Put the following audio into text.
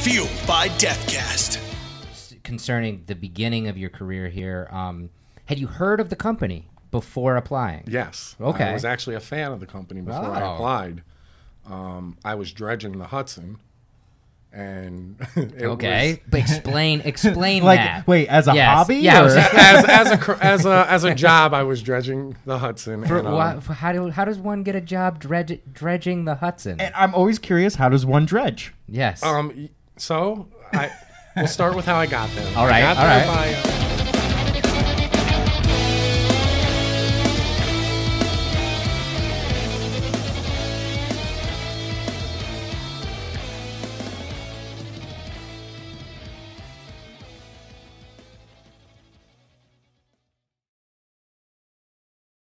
Fueled by Deathcast. Concerning the beginning of your career here, had you heard of the company before applying? Yes. Okay. I was actually a fan of the company before I applied. I was dredging the Hudson, and but explain like, that. Wait, as a hobby? Yeah, as a job, I was dredging the Hudson. How does one get a job dredging the Hudson? And I'm always curious, how does one dredge? Yes. So we'll start with how I got there. All right. I got there by